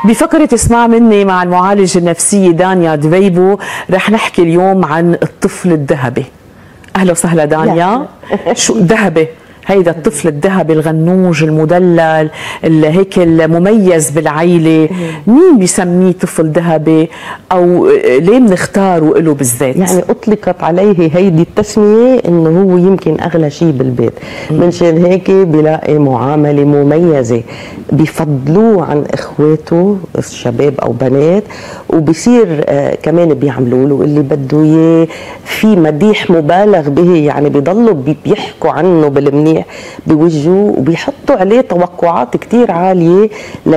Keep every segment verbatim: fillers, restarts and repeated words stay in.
بفقرة اسمع مني مع المعالجة النفسية دانيا دبيبو رح نحكي اليوم عن الطفل الذهبي. أهلا وسهلا دانيا. شو ذهبي؟ هيدا الطفل الذهبي الغنوج المدلل اللي هيك المميز بالعيلة، مين بيسميه طفل ذهبي او ليه بنختاره له بالذات؟ يعني اطلقت عليه هيدي التسمية انه هو يمكن اغلى شيء بالبيت، منشان هيك بيلاقي معاملة مميزة، بيفضلوه عن اخواته الشباب او بنات، وبصير آه كمان بيعملوا له اللي بده اياه، في مديح مبالغ به، يعني بيضلوا بيحكوا عنه بالمنيح بوجهه، وبيحطوا عليه توقعات كتير عالية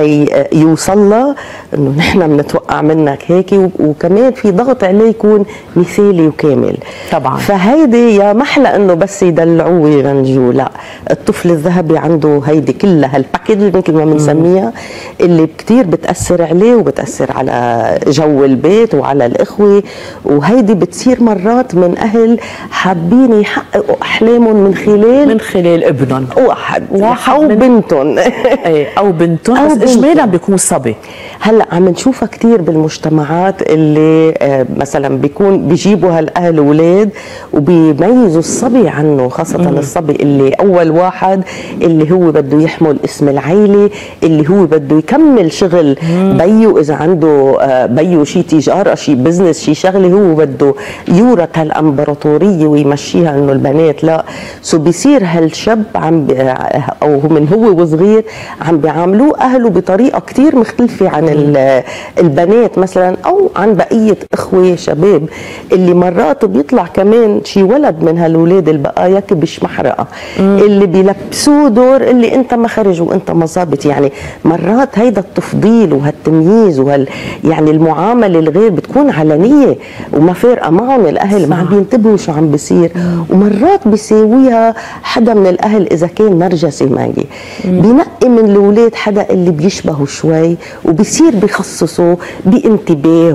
ليوصل له انه نحن بنتوقع منك هيك، وكمان في ضغط عليه يكون مثالي وكامل طبعا. فهيدي يا محلى انه بس يدلعوه ويغنجوه، لا، الطفل الذهبي عنده هيدي كلها هالباكج مثل ما بنسميها، اللي كتير بتأثر عليه وبتأثر على جو البيت وعلى الإخوة، وهيدي بتصير مرات من أهل حابين يحققوا أحلامهم من خلال من خلال ابنهم واحد, واحد او بنتهم ايه او بنتهم، بس اجمالا بيكون صبي. هلا عم نشوفها كثير بالمجتمعات اللي آه مثلا بيكون بيجيبوا هالاهل اولاد وبيميزوا الصبي عنه، خاصه مم. الصبي اللي اول واحد اللي هو بده يحمل اسم العيله، اللي هو بده يكمل شغل مم. بيو، اذا عنده آه بيو شيء تجاره شيء بزنس شيء شغله، هو بده يورث هالامبراطوريه ويمشيها انه البنات لا، سو بيصير هالشاب عم او من هو وصغير عم بيعاملوه اهله بطريقه كثير مختلفه عن البنات مثلا، او عن بقيه اخوه شباب، اللي مرات بيطلع كمان شي ولد من هالولاد البقايا كبش محرقه مم. اللي بيلبسوه دور اللي انت ما خرج وانت ما ظابط، يعني مرات هيدا التفضيل وهالتمييز وهال يعني المعامله الغير بتكون علنيه وما فارقه معهم الاهل، ما عم بينتبهوا شو عم بيصير، ومرات بيساويها حدا من الاهل اذا كان نرجسي ماجي بينقي من الاولاد حدا اللي بيشبهه شوي، وبيصير بيخصصه بانتباه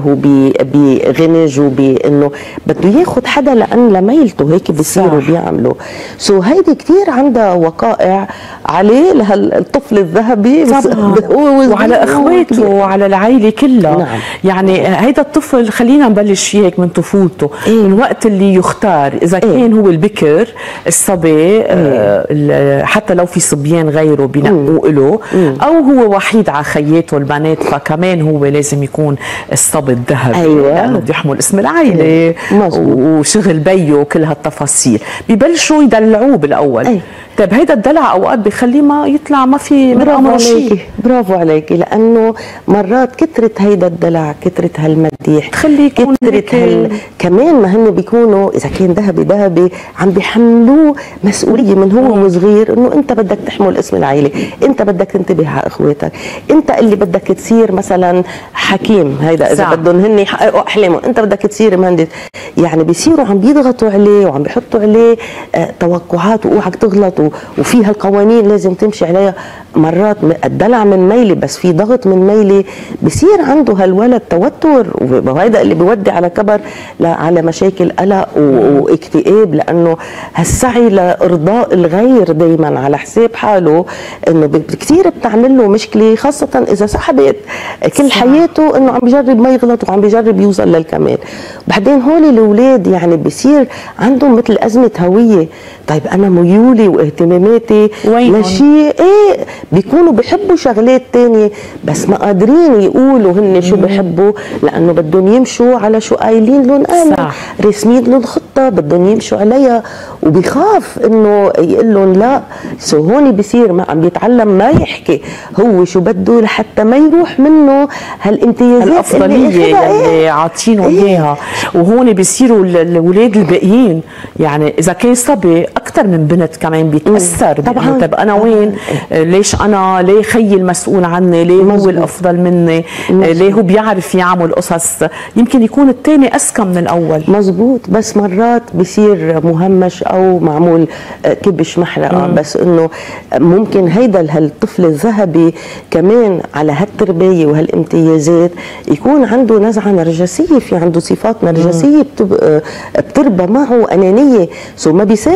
وبغنج وبانه بده ياخذ حدا لان لميلته هيك بيصيروا بيعملوا. سو هيدي كثير عندها وقائع عليه لهالطفل الذهبي وعلى اخواته وعلى العائله كلها. نعم. يعني هيدا الطفل خلينا نبلش فيه هيك من طفولته، إيه؟ من وقت اللي يختار اذا إيه؟ كان هو البكر الصبي آه حتى لو في صبيان غيره بينقوا له، او هو وحيد على خياته البنات فكمان هو لازم يكون الصبي الذهبي. أيوة. لانه بده يحمل اسم العائله وشغل بيه وكل هالتفاصيل، ببلشوا يدلعوه بالاول. أيوة. طيب هيدا الدلع اوقات بيخليه ما يطلع ما في من امره شيء. برافو عليكي، لانه مرات كثره هيدا الدلع، كثره هالمديح، تخليه يكون كثره هال كمان ما هن بيكونوا اذا كان ذهبي ذهبي عم بيحملوه مسؤوليه من هو وصغير، انه انت بدك تحمل اسم العائله، انت بدك تنتبه على اخواتك، انت اللي بدك تصير مثلا حكيم، هيدا اذا بدهم هن يحققوا احلامهم، انت بدك تصير مهندس، يعني بيصيروا عم بيضغطوا عليه وعم بيحطوا عليه آه توقعات، واوعك تغلط وفي هالقوانين لازم تمشي عليها. مرات الدلع من ميلي، بس في ضغط من ميلي بصير عنده هالولد توتر، وهذا اللي بيودي على كبر على مشاكل قلق واكتئاب، لانه هالسعي لارضاء الغير دائما على حساب حاله انه كثير بتعمل له مشكله، خاصه اذا سحبت كل حياته انه عم بيجرب ما يغلط وعم بيجرب يوصل للكمال. بعدين هول الاولاد يعني بصير عندهم مثل ازمه هويه، طيب انا ميولي واهتماماتي ماشي ايه، بيكونوا بيحبوا شغلات تانية بس ما قادرين يقولوا هن شو بيحبوا، لانه بدهم يمشوا على شو قايلين لهم انا، رسمين لهم خطه بدهم يمشوا عليها، وبيخاف انه يقول لهم لا. سو هون بصير ما عم بيتعلم ما يحكي هو شو بده لحتى ما يروح منه هالامتيازات الافضليه اللي, اللي عاطينه اياها. وهون بيصيروا الاولاد الباقيين، يعني اذا كان صبي اكثر من بنت كمان بيتاثر طبعا. طب انا وين؟ ليش انا؟ ليه خيي المسؤول عني؟ ليه مزبوط. هو الافضل مني؟ مزبوط. ليه هو بيعرف يعمل قصص؟ يمكن يكون الثاني اذكى من الاول. مزبوط، بس مرات بصير مهمش او معمول كبش محرقه. مم. بس انه ممكن هيدا هالطفل الذهبي كمان على هالتربيه وهالامتيازات يكون عنده نزعه نرجسيه، في عنده صفات نرجسيه بتربى معه انانيه، سو ما بيساعد هو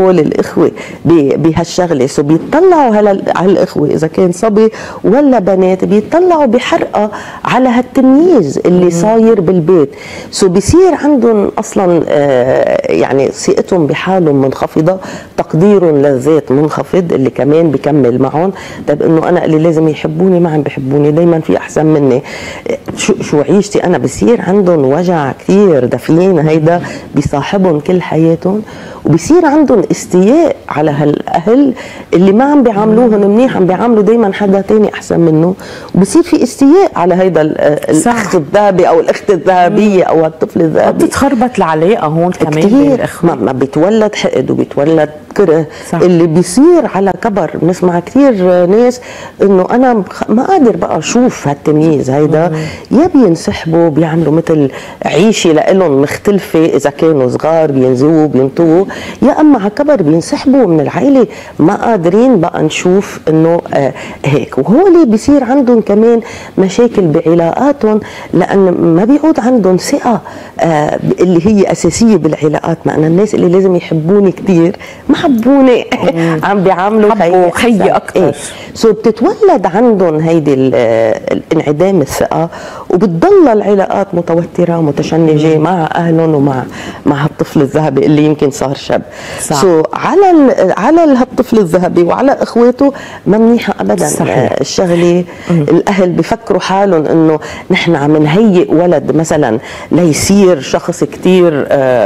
هول الاخوه بهالشغله، سو بيطلعوا على الاخوه اذا كان صبي ولا بنات، بيطلعوا بحرقه على هالتمييز اللي صاير بالبيت، سو بيصير عندهم اصلا آه يعني ثقتهم بحالهم منخفضه، تقديرهم للذات منخفض اللي كمان بكمل معهم. طيب انه انا اللي لازم يحبوني ما عم بحبوني، دايما في احسن مني، شو شو عيشتي انا، بصير عندهم وجع كثير دفين هيدا بيصاحبهم كل حياتهم، وبصير عندهم استياء على هالاهل اللي ما عم بيعاملوهم منيح، عم بيعاملوا دايما حدا تاني احسن منه، وبصير في استياء على هيدا الاخ الذهبي او الاخت الذهبيه او الطفل الذهبي. بتتخربط العلاقه هون كمان بين الاخوه، ما بيتولد حقد وبيتولد كره. صح. اللي بيصير على كبر بنسمع كثير ناس انه انا ما قادر بقى اشوف هالتمييز هيدا، يا بينسحبوا بيعملوا مثل عيشه لإلهم مختلفه، اذا كانوا صغار بينزووا بينطووا، يا اما على كبر بينسحبوا من العائله، ما قادرين بقى نشوف انه آه هيك. وهول بيصير عندهم كمان مشاكل بعلاقاتهم، لان ما بيعود عندهم ثقه آه اللي هي اساسيه بالعلاقات. ما انا الناس اللي لازم يحبوني كثير ما حبوني عم بيعاملوا خيي خيي اكثر. إيه. سو بتتولد عندهم هيدي الانعدام الثقه، وبتضل العلاقات متوتره متشنجه مع اهلهم ومع مع هالطفل الذهبي اللي يمكن صار شاب. سو على ال على هالطفل الذهبي وعلى اخواته ما منيحه ابدا. صحيح. الشغله الاهل بفكروا حالهم انه نحن عم نهيئ ولد مثلا ليصير شخص كثير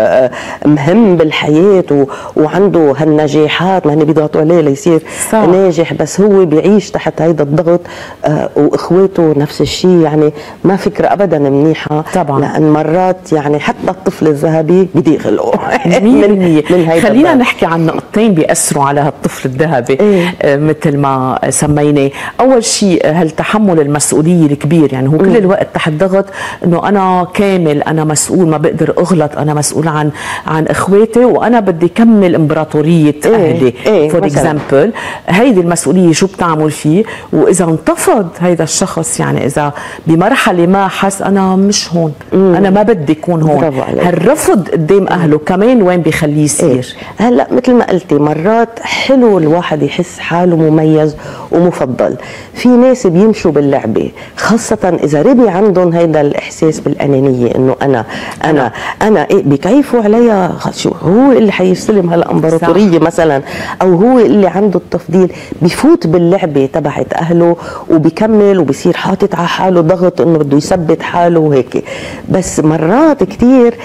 مهم بالحياه وعنده هالنجاحات، ما هن بيضغطوا عليه ليصير صح. ناجح، بس هو بيعيش تحت هيدا الضغط آه واخواته نفس الشيء. يعني ما فكره ابدا منيحه طبعا، لان مرات يعني حتى الطفل الذهبي بدي يخلقه من, من هيدا. خلينا الضغط. نحكي عن نقطتين بيأثروا على هالطفل الذهبي. إيه؟ آه مثل ما سميناه. اول شيء هالتحمل المسؤوليه الكبير، يعني هو كل م. الوقت تحت ضغط انه انا كامل، انا مسؤول، ما بقدر اغلط، انا مسؤول عن عن اخواتي وانا بدي كمل امبراطوريه إيه؟ اهلي فور اكزامبل. هيدي المسؤوليه شو بتعمل فيه؟ واذا انتفض هيدا الشخص، يعني اذا بمرحله ما حس انا مش هون، مم. انا ما بدي اكون هون، هالرفض قدام اهله كمان وين بيخليه يصير؟ إيه؟ هلا مثل ما قلتي مرات حلو الواحد يحس حاله مميز ومفضل. في ناس بيمشوا باللعبه، خاصه اذا ربي عندهم هيدا الاحساس بالانانيه، انه انا انا انا إيه بكيفوا عليا، شو هو اللي حيستلم هالامبراطوريه مثلا، او هو اللي عنده التفضيل، بفوت باللعبه تبعت اهله وبكمل وبصير حاطط على حاله ضغط انه بده يثبت حاله وهيك. بس مرات كثير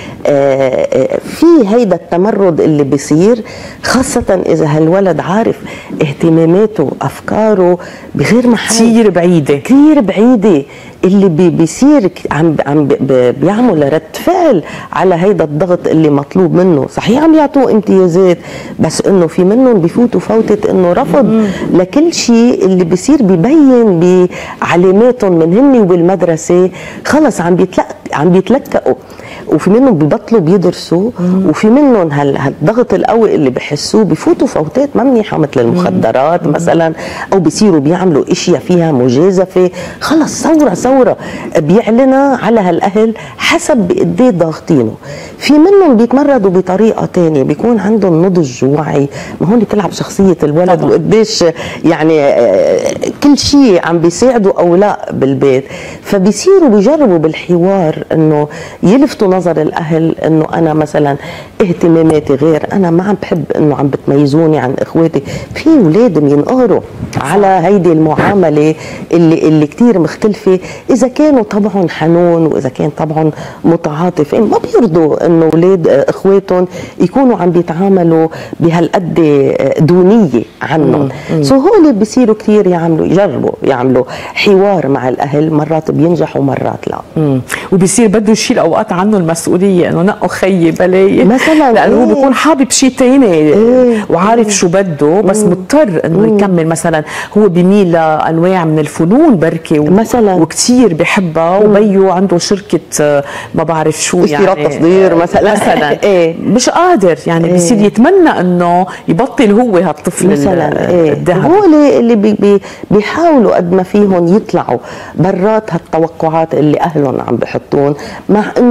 في هيدا التمرد اللي بيصير، خاصه اذا هالولد عارف اهتماماته افكاره بغير محل، كثير بعيده كثير بعيده، اللي بي بيصير عم عم بيعمل رد فعل على هيدا الضغط اللي مطلوب منه. صحيح عم يعطوه امتيازات، بس انه في منهم بفوتوا فوتة انه رفض مم. لكل شيء اللي بيصير ببين بعلاماتهم من هن وبالمدرسه، خلص عم بيتلق عم بيتلكقوا، وفي منهم ببطلوا بيدرسوا، مم. وفي منهم هالضغط القوي اللي بحسوه بفوتوا فوتات ما منيحه مثل المخدرات مم. مثلا، او بيصيروا بيعملوا اشياء فيها مجازفه، خلص ثوره ثوره بيعلنها على هالاهل حسب قد ايه ضاغطينه. في منهم بيتمردوا بطريقه ثانيه، بيكون عندهم نضج ووعي، ما هون بتلعب شخصيه الولد وقديش يعني كل شيء عم بيساعدوا او لا بالبيت، فبيصيروا بيجربوا بالحوار انه يلفتوا نظر الاهل انه انا مثلا اهتماماتي غير، انا ما عم بحب انه عم بتميزوني عن اخواتي. في اولاد بينقهروا على هيدي المعامله اللي اللي كثير مختلفه، اذا كانوا طبعهم حنون واذا كان طبعهم متعاطفين، ما بيرضوا انه اولاد اخواتهم يكونوا عم بيتعاملوا بهالقد دونيه عنهم. سو هول بيصيروا كثير يعملوا يجربوا يعملوا حوار مع الاهل، مرات بينجحوا مرات لا. مم. وبصير بده يشيل اوقات عنه المسؤوليه، انه نقوا خيي بلاي مثلا، لانه هو إيه؟ بيكون حابب شيء ثاني إيه؟ وعارف إيه؟ شو بده، بس مم. مضطر انه مم. يكمل. مثلا هو بيميل لانواع من الفنون بركي مثلا وكثير بحبها، وبيو عنده شركه ما بعرف شو يعني تصدير مثلا مثلا إيه؟ مش قادر يعني إيه؟ بيصير يتمنى انه يبطل هو هالطفل مثلا إيه؟ هو اللي بي بي بيحاولوا قد ما فيهم يطلعوا برات هالتوقعات اللي اهلهم عم بحطون، مع انه كثير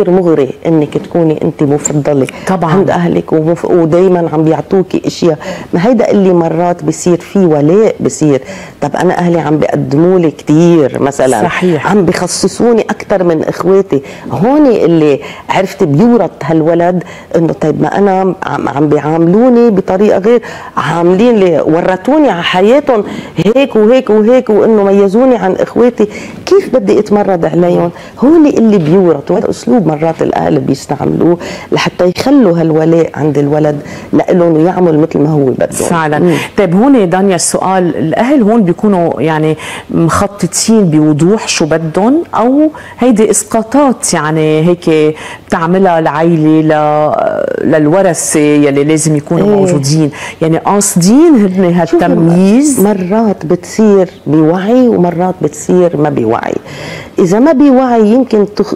كتير مغري انك تكوني انت مفضله طبعا عند اهلك ومف... ودايما عم بيعطوكي اشياء. ما هيدا اللي مرات بصير فيه ولاء، بصير طب انا اهلي عم بيقدموا لي كثير مثلا، صحيح، عم بخصصوني اكثر من اخواتي، هون اللي عرفت بيورط هالولد انه طيب ما انا عم, عم بيعاملوني بطريقه غير، عاملين لي ورطوني على حياتهم هيك وهيك وهيك، وانه ميزوني عن اخواتي، كيف بدي اتمرد عليهم؟ هون اللي بيورط. وهذا اسلوب مرات الاهل بيستعملوه لحتى يخلوا هالولاء عند الولد لهم يعمل مثل ما هو بده فعلا. مم. طيب هون دانيا السؤال، الاهل هون بيكونوا يعني مخططين بوضوح شو بدهم، او هيدي اسقاطات يعني هيك بتعملها العائله ل... للورثه يلي لازم يكونوا ايه. موجودين، يعني قاصدين هن هالتمييز؟ مرات بتصير بوعي ومرات بتصير ما بوعي. اذا ما بوعي يمكن تخ...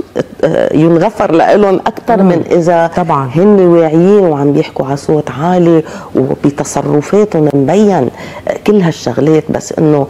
ينغفر لهم اكثر من اذا طبعا هن واعيين وعم بيحكوا على صوت عالي وبتصرفاتهم مبين كل هالشغلات، بس انه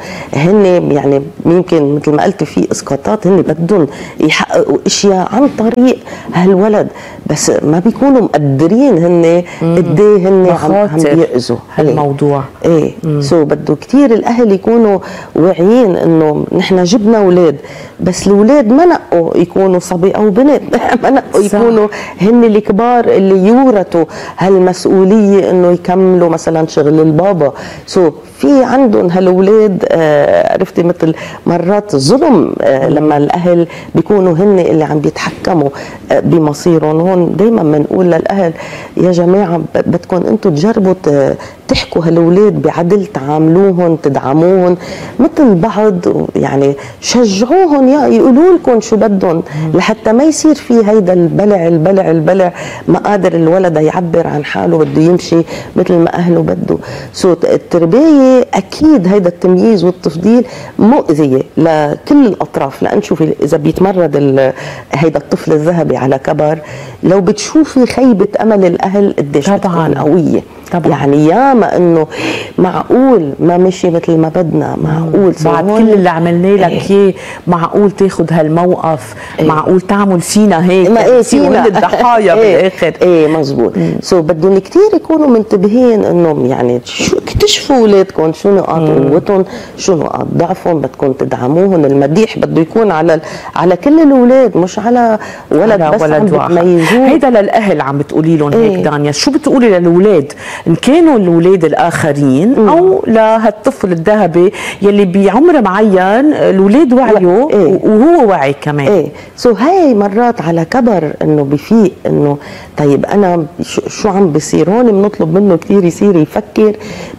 هن يعني يمكن مثل ما قلت في اسقاطات هن بدهم يحققوا اشياء عن طريق هالولد، بس ما بيكونوا مقدرين هن قد ايه هن عم, عم بيأذوا هالموضوع. ايه سو بده كثير الاهل يكونوا واعيين انه نحن جبنا اولاد، بس الاولاد ما نقوا يكونوا صبي او بنت، ما نقوا يكونوا هن الكبار اللي يورثوا هالمسؤوليه انه يكملوا مثلا شغل البابا. سو في عندهم هالولاد آه عرفتي مثل مرات ظلم آه لما الاهل بيكونوا هن اللي عم بيتحكموا آه بمصيرهم. هون دائما بنقول للاهل يا جماعه بدكم انتم تجربوا تحكوا هالولاد بعدل، تعاملوهم، تدعموهم مثل بعض، يعني شجعوهم يقولوا لكم شو بدهم لحتى ما يصير في هيدا البلع البلع البلع، ما قادر الولد يعبر عن حاله، بده يمشي مثل ما اهله بده. سو التربيه اكيد هيدا التمييز والتفضيل مؤذيه لكل الاطراف، لان شوفي اذا بيتمرد هيدا الطفل الذهبي على كبر، لو بتشوفي خيبه امل الاهل قديش بتكون قويه طبعا. يعني ياما انه معقول ما مشي مثل ما بدنا، معقول بعد كل اللي عملناه لك اياه معقول تاخذ هالموقف، ايه. معقول تعمل فينا هيك، ما ايه فينا الضحايا بالاخر. ايه مزبوط. سو بدهم كثير يكونوا منتبهين انهم يعني شو اكتشفوا اولادكم شو نقاط قوتهم، شو نقاط ضعفهم، بدكم تدعموهم. المديح بده يكون على على كل الاولاد، مش على ولد على بس ولد عم بتميزوه. هيدا للاهل عم بتقولي لهم هيك ايه. دانيا شو بتقولي للاولاد ان كانوا الاولاد الاخرين مم. او لهالطفل الذهبي يلي بعمر معين الاولاد وعيوا ايه. وهو وعي كمان ايه سو هاي مرات على كبر انه بفيق انه طيب انا شو عم بصير هون، بنطلب منه كثير يصير يفكر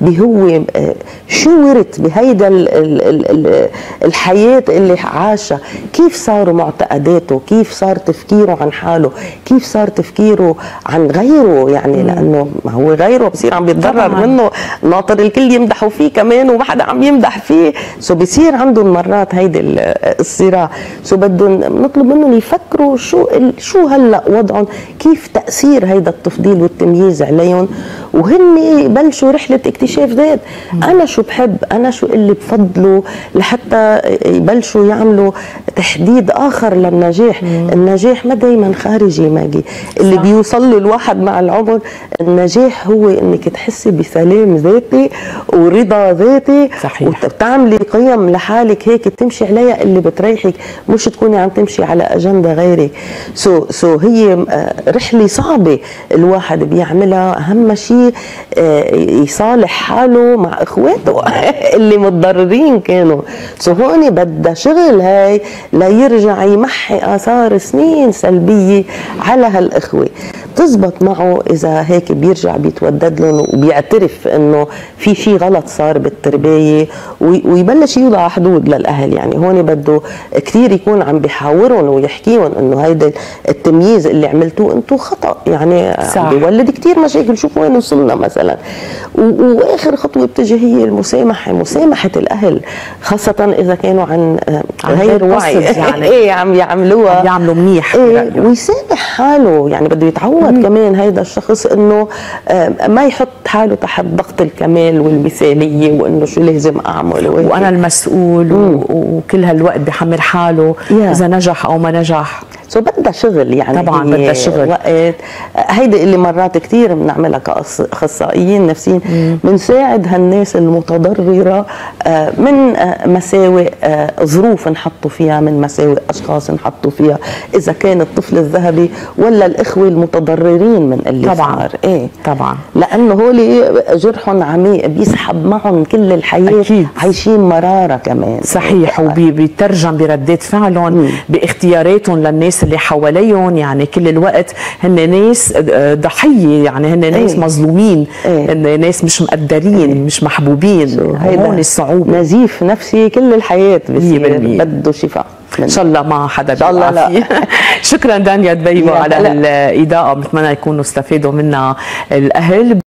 بهو شو ورث بهيدا الحياه اللي عاشها، كيف صاروا معتقداته، كيف صار تفكيره عن حاله، كيف صار تفكيره عن غيره، يعني لانه ما هو غيره بصير عم بيتضرر منه، ناطر الكل يمدحوا فيه كمان وما حدا عم يمدح فيه. سو بصير عندهم مرات هيدي الصراع. سو بدهم نطلب منهم يفكروا شو شو هلا وضعهم، كيف تاثير هيدا التفضيل والتمييز عليهم، وهن يبلشوا رحله اكتشاف ذات. انا شو بحب، انا شو اللي بفضله، لحتى يبلشوا يعملوا تحديد اخر للنجاح. مم. النجاح ما دائما خارجي ماجي، اللي صح. بيوصل له الواحد مع العمر النجاح هو انك تحسي بسلام ذاتي ورضا ذاتي، صحيح. وتعملي قيم لحالك هيك تمشي عليها اللي بتريحك، مش تكوني عم تمشي على اجنده غيرك. سو سو هي رحله صعبه الواحد بيعملها، اهم شيء يصالح حاله مع اخواته اللي متضررين كانوا. سو هون بدها شغل هاي ليرجع يمحي اثار سنين سلبيه على هالاخوه. تزبط معه اذا هيك بيرجع بيتودد لهم وبيعترف انه في شيء غلط صار بالتربيه، ويبلش يوضع حدود للاهل. يعني هون بده كثير يكون عم بيحاورهم ويحكيهم انه هيدا التمييز اللي عملتوه انتم خطا، يعني بيولد كثير مشاكل. شوفوا وين وصلنا مثلا. واخر خطوه بتجي هي المسامحه، مسامحه الاهل خاصه اذا كانوا عن غير وعي يعني ايه عم يعملوها، عم يعملوا منيح ايه، ويسامح حاله. يعني بده يتعود مم. كمان هيدا الشخص انه ما يحط حاله تحت ضغط الكمال والمثاليه، وانه شو لازم اعمل وانا المسؤول مم. وكل هالوقت بحمل حاله yeah. اذا نجح او ما نجح. سو بدها شغل يعني، طبعا بدها شغل وقت. هيدي اللي مرات كثير بنعملها كاخصائيين نفسيين، بنساعد هالناس المتضرره من مساوئ ظروف انحطوا فيها، من مساوئ اشخاص انحطوا فيها، اذا كان الطفل الذهبي ولا الاخوه المتضررين من اللي طبعا صار. ايه طبعا، لانه هول جرحهم عميق بيسحب معهم كل الحياه، أكيد. عايشين مراره كمان. صحيح، وبيترجم بردات فعلهم، باختياراتهم للناس اللي حواليهم، يعني كل الوقت هن ناس ضحيه، يعني هن ناس ايه. مظلومين، ايه. هن ناس مش مقدرين، ايه. مش محبوبين. هون الصعوبه، نزيف نفسي كل الحياه بصير بده شفاء ان شاء الله ما حدا بيعافيه. شكرا دانيا دبيبو على الاضاءه، بنتمنى يكونوا استفادوا منها الاهل.